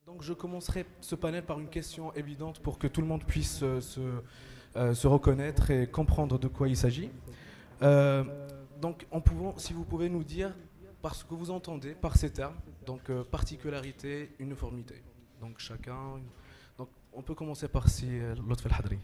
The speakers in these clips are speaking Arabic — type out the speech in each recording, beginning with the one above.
Donc je commencerai ce panel par une question évidente pour que tout le monde puisse se reconnaître et comprendre de quoi il s'agit. Euh, donc si vous pouvez nous dire par ce que vous entendez par ces termes, donc particularité, uniformité. Donc chacun. Donc on peut commencer par si Lotf El Hadri.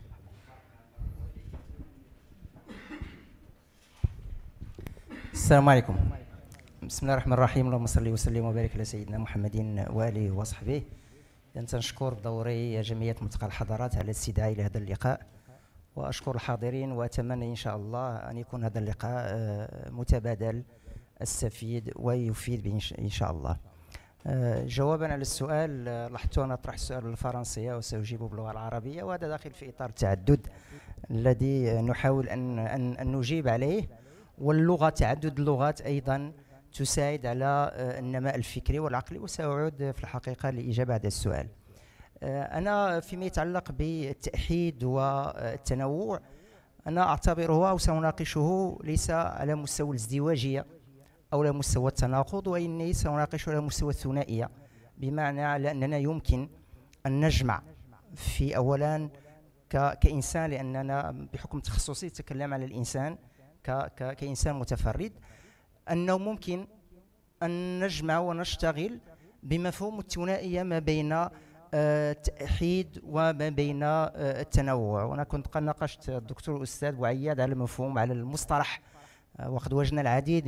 السلام عليكم. بسم الله الرحمن الرحيم. اللهم صل وسلم وبارك على سيدنا محمد واله وصحبه. نشكر بدوري جمعية ملتقى الحضارات على الاستدعاء إلى هذا اللقاء، وأشكر الحاضرين، وأتمنى إن شاء الله أن يكون هذا اللقاء متبادل السفيد ويفيد إن شاء الله. جوابا على السؤال، لاحظت أنا أطرح السؤال بالفرنسية وسأجيبه باللغة العربية، وهذا داخل في إطار التعدد الذي نحاول أن نجيب عليه. واللغة، تعدد اللغات أيضا تساعد على النماء الفكري والعقلي، وسأعود في الحقيقة لإجابة هذا السؤال. أنا فيما يتعلق بالتأحيد والتنوع، أنا أعتبره أو سأناقشه ليس على مستوى الازدواجية أو على مستوى التناقض، وإني سأناقشه على مستوى الثنائية، بمعنى على أننا يمكن أن نجمع في أولا كإنسان، لأننا بحكم تخصصي أتكلم على الإنسان كإنسان متفرد، أنه ممكن أن نجمع ونشتغل بمفهوم الثنائية ما بين التأحيد وما بين التنوع. وأنا كنت قد ناقشت الدكتور الأستاذ بوعياد على المفهوم، على المصطلح، وقد وجدنا العديد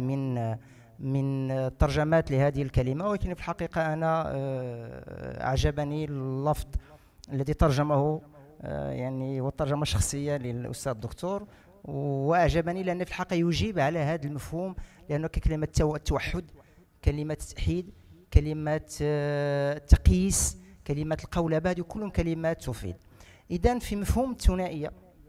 من ترجمات لهذه الكلمة، ولكن في الحقيقة أنا أعجبني اللفظ الذي ترجمه، يعني والترجمة الشخصية للأستاذ الدكتور، وأعجبني لأن في الحقيقة يجيب على هذا المفهوم، لأنه كلمة التوحد، كلمة التحيد، كلمة التقييس، كلمة القولبة، هذه كلهم كلمات تفيد. إذن في مفهوم الثنائية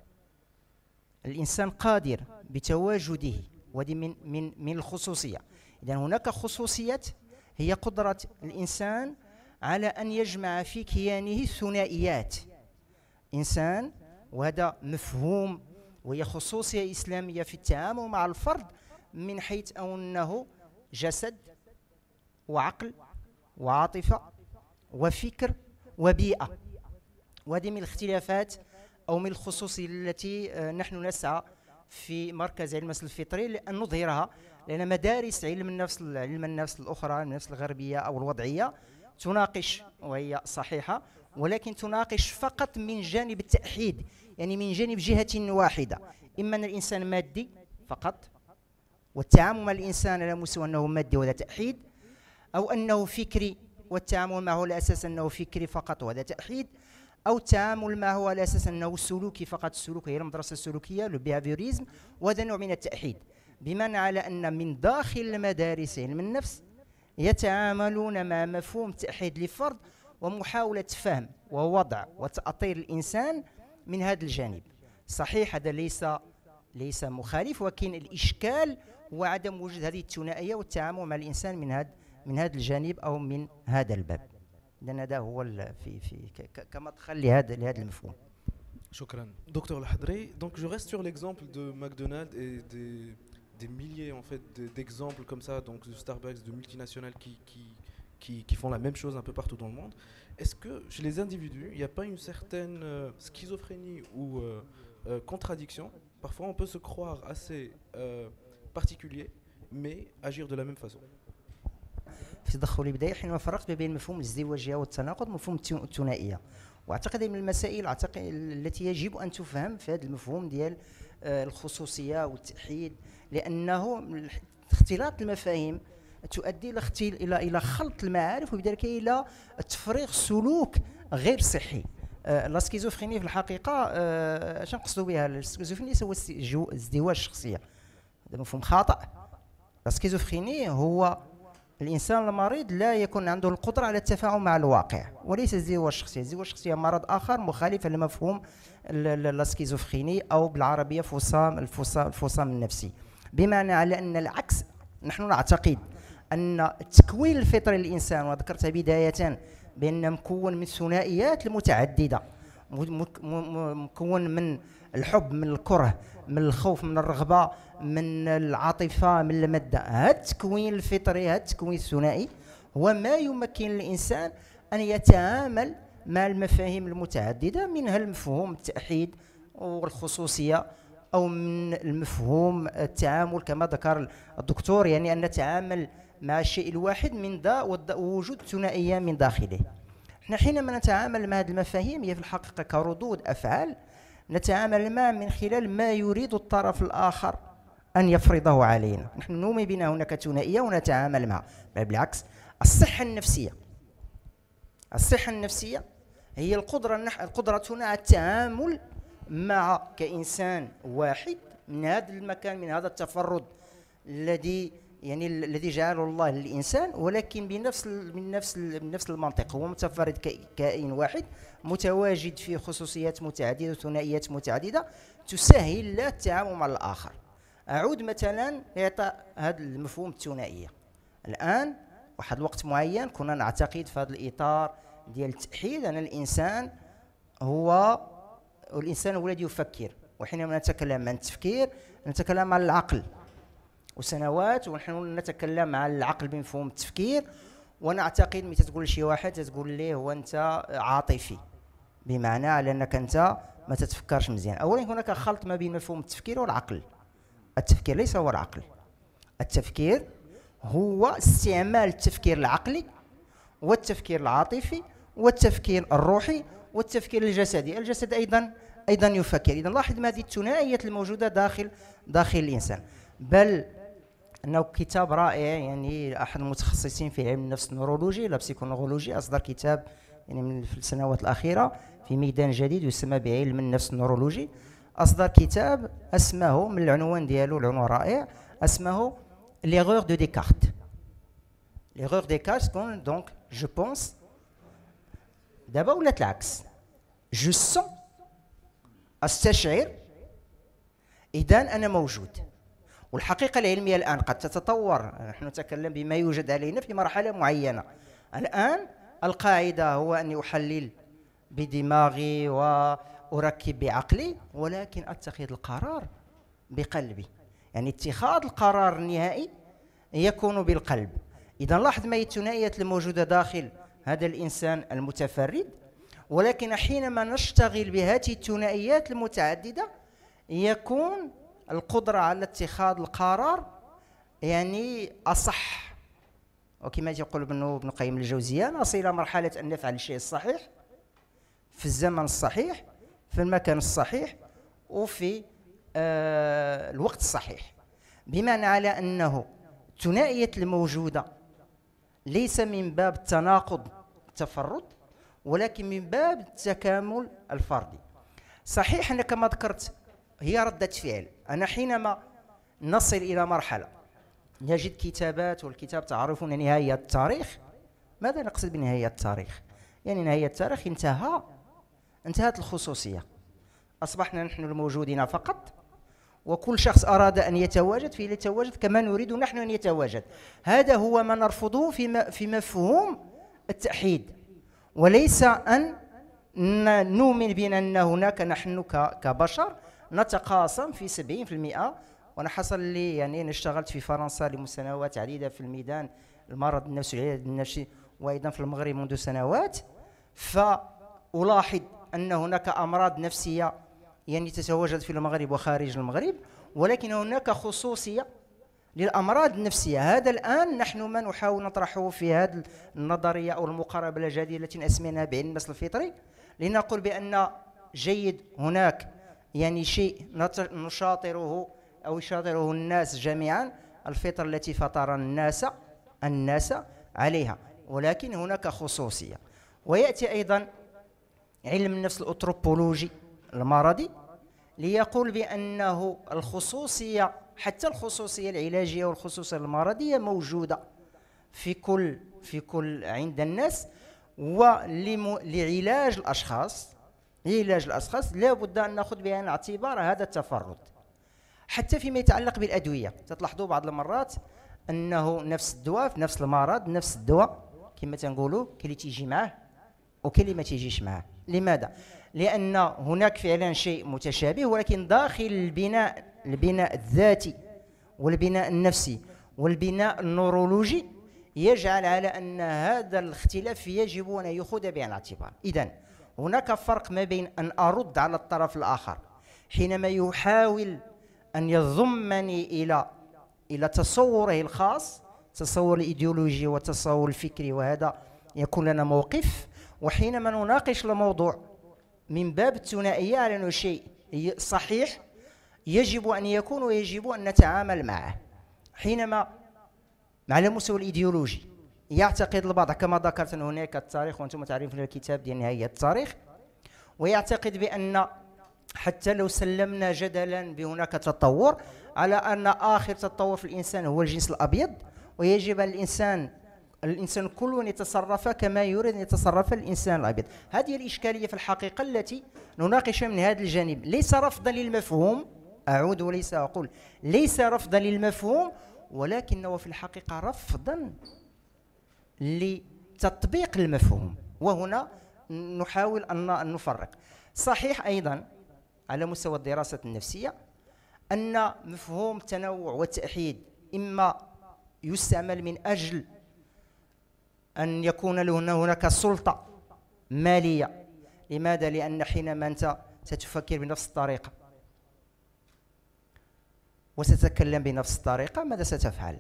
الإنسان قادر بتواجده، وهذه من الخصوصية. إذن هناك خصوصيات هي قدرة الإنسان على أن يجمع في كيانه ثنائيات. إنسان، وهذا مفهوم وهي خصوصية إسلامية في التعامل مع الفرد، من حيث أنه جسد وعقل وعاطفة وفكر وبيئة، وهذه من الاختلافات أو من الخصوصية التي نحن نسعى في مركز علم النفس الفطري لأن نظهرها، لأن مدارس علم النفس الأخرى، علم النفس الغربية أو الوضعية، تناقش، وهي صحيحة، ولكن تناقش فقط من جانب التأحيد، يعني من جانب جهة واحدة، إما أن الإنسان مادي فقط، والتعامل مع الإنسان على مستوى أنه مادي وهذا تأحيد، أو أنه فكري والتعامل معه على أساس أنه فكري فقط وهذا تأحيد، أو التعامل معه على أساس أنه سلوكي فقط، السلوك هي المدرسة السلوكية، لو بيهافيوريزم، وهذا نوع من التأحيد. بمعنى على أن من داخل المدارس علم النفس يتعاملون مع مفهوم التأحيد للفرد ومحاولة فهم ووضع وتأطير الإنسان من هذا الجانب. صحيح هذا ليس مخالف، ولكن الإشكال هو عدم وجود هذه الثنائية والتعامل مع الإنسان من هذا الجانب أو من هذا الباب. لأن هذا هو كمدخل لهذا المفهوم. Shukran. Docteur Al-Hadri, donc je reste sur l'exemple de McDonald's et des milliers en fait d'exemples comme ça, donc de Starbucks, de multinationales qui font la même chose un peu partout dans le monde. Est-ce que chez les individus, il n'y a pas une certaine schizophrénie ou contradiction? Parfois on peut se croire assez particulier, mais agir de la même façon. في تدخلي البداية حينما فرقت بين مفهوم الازدواجية والتناقض ومفهوم الثنائية، واعتقد من المسائل التي يجب ان تفهم في هذا المفهوم ديال الخصوصية والتأحيد، لانه اختلاط المفاهيم تؤدي الى خلط المعارف، وبذلك الى تفريغ سلوك غير صحي. لا سكيزوفريني في الحقيقة اش نقصدوا بها؟ السكيزوفريني هو ازدواج الشخصية، هذا مفهوم خاطئ. لا سكيزوفريني هو الإنسان المريض لا يكون عنده القدرة على التفاعل مع الواقع، وليس ازدواج الشخصية. ازدواج الشخصية مرض آخر مخالف لمفهوم السكيزوفريني، أو بالعربية الفصام النفسي، بمعنى على أن العكس. نحن نعتقد أن التكوين الفطري للإنسان، وذكرت بداية بأنه مكون من ثنائيات المتعددة، مكون من الحب، من الكره، من الخوف، من الرغبة، من العاطفة، من المادة. هذا التكوين الفطري، هذا التكوين الثنائي هو ما يمكن الإنسان أن يتعامل مع المفاهيم المتعددة، منها المفهوم التأحيد والخصوصية، أو من المفهوم التعامل كما ذكر الدكتور، يعني أن نتعامل مع الشيء الواحد من ووجود ثنائية من داخله. احنا حينما نتعامل مع هذه المفاهيم هي في الحقيقة كردود أفعال نتعامل معها من خلال ما يريد الطرف الآخر أن يفرضه علينا. نحن نؤمن بأن هناك ثنائية ونتعامل معها، بل بالعكس. الصحة النفسية هي قدرتنا على التعامل مع كإنسان واحد من هذا المكان، من هذا التفرد الذي جعله الله للإنسان، ولكن من نفس المنطق. هو متفرد كائن واحد متواجد في خصوصيات متعددة وثنائيات متعددة تسهل له التعامل مع الآخر. أعود مثلا لإعطاء هذا المفهوم الثنائية. الآن واحد الوقت معين كنا نعتقد في هذا الإطار ديال التأحيد أن الإنسان هو الذي يفكر، وحينما نتكلم عن التفكير نتكلم عن العقل. وسنوات ونحن نتكلم عن العقل بمفهوم التفكير، ونعتقد متى تقول لشي واحد تقول ليه هو أنت عاطفي، بمعنى على أنك أنت ما تتفكرش مزيان. أولا هناك خلط ما بين مفهوم التفكير والعقل. التفكير ليس هو العقل، التفكير هو استعمال التفكير العقلي والتفكير العاطفي والتفكير الروحي والتفكير الجسدي. الجسد أيضا يفكر. إذا لاحظ هذه الثنائية الموجودة داخل الإنسان. بل أنه كتاب رائع، يعني أحد المتخصصين في علم النفس النورولوجي لا بسيكونولوجي أصدر كتاب يعني في السنوات الأخيرة في ميدان جديد يسمى بعلم النفس النورولوجي. أصدر كتاب اسمه من العنوان ديالو، العنوان رائع، اسمه l'erreur de Descartes. L'erreur de Descartes donc je pense دابا ولات العكس. je sens استشعر إذن أنا موجود. والحقيقة العلمية الآن قد تتطور، نحن نتكلم بما يوجد علينا في مرحلة معينة. الآن القاعدة هو أني أحلل بدماغي وأركب بعقلي، ولكن أتخذ القرار بقلبي. يعني اتخاذ القرار النهائي يكون بالقلب. إذا لاحظ ما هي الثنائيات الموجودة داخل هذا الإنسان المتفرد، ولكن حينما نشتغل بهذه الثنائيات المتعددة يكون القدرة على اتخاذ القرار يعني أصح. وكما يقول ابن قيم الجوزية، نصل إلى مرحلة أن نفعل الشيء الصحيح في الزمن الصحيح في المكان الصحيح وفي الوقت الصحيح. بمعنى على أنه الثنائية الموجودة ليس من باب التناقض التفرد، ولكن من باب التكامل الفردي. صحيح أن كما ذكرت هي ردة فعل. أنا حينما نصل إلى مرحلة نجد كتابات، والكتاب تعرفون نهاية التاريخ. ماذا نقصد بنهاية التاريخ؟ يعني نهاية التاريخ انتهت الخصوصية، أصبحنا نحن الموجودين فقط، وكل شخص أراد أن يتواجد فليتواجد كما نريد نحن أن يتواجد. هذا هو ما نرفضه في مفهوم التأحيد، وليس أن نؤمن بأن هناك نحن كبشر نتقاسم في 70%. وأنا حصل لي يعني أنا اشتغلت في فرنسا لسنوات عديدة في الميدان المرض النفسي والعلاج النفسي، وأيضا في المغرب منذ سنوات، فألاحظ أن هناك أمراض نفسية يعني تتواجد في المغرب وخارج المغرب، ولكن هناك خصوصية للأمراض النفسية. هذا الآن نحن ما نحاول نطرحه في هذه النظرية أو المقاربة الجديدة التي أسميناها بعلم النفس الفطري، لنقول بأن جيد هناك يعني شيء نشاطره أو يشاطره الناس جميعا، الفطرة التي فطر الناس عليها، ولكن هناك خصوصية. ويأتي أيضا علم النفس الأنثروبولوجي المرضي ليقول بأنه الخصوصية، حتى الخصوصية العلاجية والخصوصية المرضية موجودة في كل عند الناس. ولعلاج الأشخاص لا بد أن نأخذ بعين الاعتبار هذا التفرد. حتى فيما يتعلق بالأدوية تلاحظوا بعض المرات أنه نفس الدواء في نفس المرض نفس الدواء كما تنقولوا كاين اللي تيجي معه وكاين اللي ما تيجيش معه. لماذا؟ لأن هناك فعلا شيء متشابه، ولكن داخل البناء الذاتي والبناء النفسي والبناء النورولوجي يجعل على أن هذا الاختلاف يجب أن يأخذ بعين الاعتبار. إذن هناك فرق ما بين أن أرد على الطرف الآخر حينما يحاول أن يضمني إلى تصوره الخاص، تصور الإيديولوجي والتصور الفكري، وهذا يكون لنا موقف، وحينما نناقش الموضوع من باب الثنائية على أنه شيء صحيح يجب أن يكون ويجب أن نتعامل معه. حينما على المستوى الإيديولوجي يعتقد البعض كما ذكرت أن هناك التاريخ، وأنتم تعرفون الكتاب ديال نهاية التاريخ، ويعتقد بأن حتى لو سلمنا جدلا بهناك تطور على أن آخر تطور في الإنسان هو الجنس الأبيض، ويجب الإنسان كله أن يتصرف كما يريد أن يتصرف الإنسان الأبيض. هذه الإشكالية في الحقيقة التي نناقشها من هذا الجانب، ليس رفضا للمفهوم، أعود وليس أقول ليس رفضا للمفهوم، ولكنه في الحقيقة رفضا لتطبيق المفهوم. وهنا نحاول أن نفرق. صحيح أيضا على مستوى الدراسة النفسية أن مفهوم التنوع والتأحيد إما يستعمل من أجل أن يكون هناك سلطة مالية. لماذا؟ لأن حينما أنت ستفكر بنفس الطريقة وستتكلم بنفس الطريقة، ماذا ستفعل؟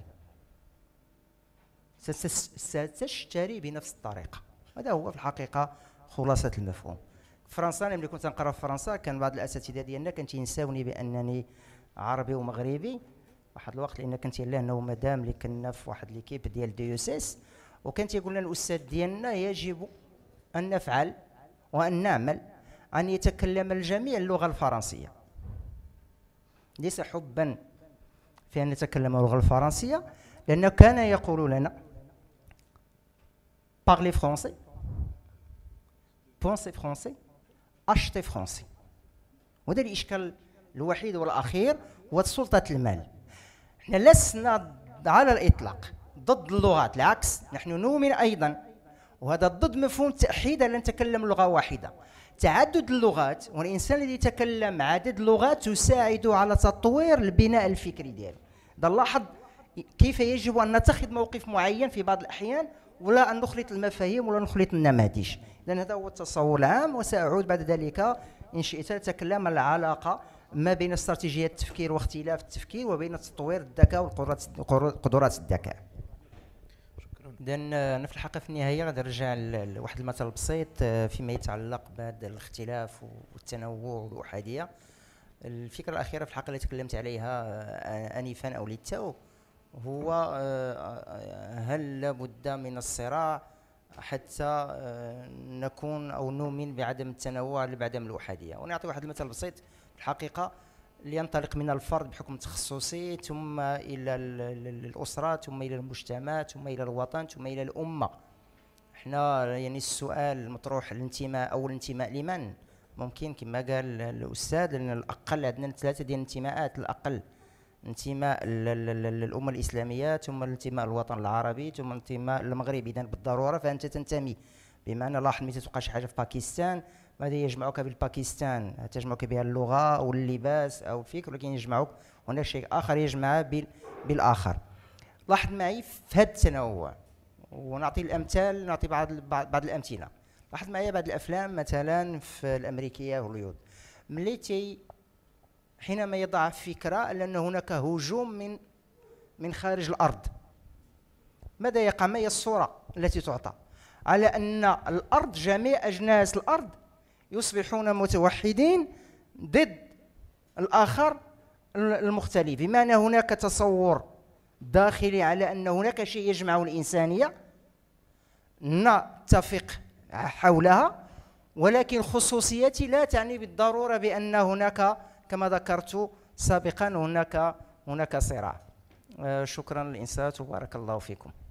ستشتري بنفس الطريقة. هذا هو في الحقيقة خلاصة المفهوم. فرنسا، أنا ملي كنت نقرا في فرنسا كان بعض الأساتذة ديالنا كان تينساوني بأنني عربي ومغربي واحد الوقت، لأن كنت له أنه مدام اللي كنا في واحد ليكيب ديال ديوسيس، وكان تيقول لنا الأستاذ ديالنا يجب أن نفعل وأن نعمل أن يتكلم الجميع اللغة الفرنسية، ليس حبا في أن نتكلم اللغة الفرنسية، لأنه كان يقول لنا parlez français, pensez français, achetez français. وهذا الإشكال الوحيد والأخير هو سلطة المال. نحن لسنا على الإطلاق ضد اللغات، العكس نحن نؤمن أيضا، وهذا ضد مفهوم التأحيد أن نتكلم لغة واحدة. تعدد اللغات والإنسان الذي يتكلم عدد لغات تساعده على تطوير البناء الفكري ديالو. نلاحظ كيف يجب أن نتخذ موقف معين في بعض الأحيان، ولا أن نخلط المفاهيم ولا نخلط النماذج. لأن هذا هو التصور العام، وسأعود بعد ذلك إن شئت لأتكلم عن العلاقة ما بين استراتيجية التفكير واختلاف التفكير وبين تطوير الذكاء وقدرات الذكاء. إذن أنا في الحقيقة في النهاية غادي نرجع لواحد المثل بسيط فيما يتعلق بهذا الاختلاف والتنوع والأحادية. الفكرة الأخيرة في الحقيقة اللي تكلمت عليها آنفا أو للتو هو هل لابد من الصراع حتى نكون أو نؤمن بعدم التنوع بعدم الأحادية. ونعطي واحد المثل بسيط في الحقيقة لينطلق من الفرد بحكم تخصصي ثم إلى الأسرة ثم إلى المجتمع ثم إلى الوطن ثم إلى الأمة. احنا يعني السؤال المطروح الانتماء أو الانتماء لمن؟ ممكن كما قال الأستاذ لأن الأقل عندنا 3 ديال الانتماءات، الأقل انتماء للأمة الإسلامية ثم الانتماء للوطن العربي ثم الانتماء للمغرب. إذن بالضرورة فأنت تنتمي، بمعنى لاحظ ملي تبقى شي حاجة في باكستان ماذا يجمعك بالباكستان؟ تجمعك بها اللغة أو اللباس أو الفكر، ولكن يجمعك هناك شيء آخر يجمع بالآخر. لاحظ معي في هذا التنوع، ونعطي الأمثال، نعطي بعض الأمثلة. لاحظ معي بعض الأفلام مثلا في الأمريكية هوليوود، ملي حينما يضع فكرة أن هناك هجوم من خارج الأرض، ماذا يقع؟ ما هي الصورة التي تعطى؟ على أن الأرض جميع أجناس الأرض يصبحون متوحدين ضد الآخر المختلف، بمعنى هناك تصور داخلي على أن هناك شيء يجمع الإنسانية نتفق حولها، ولكن خصوصيتي لا تعني بالضرورة بأن هناك كما ذكرت سابقا هناك صراع. شكرا للإنصات وبارك الله فيكم.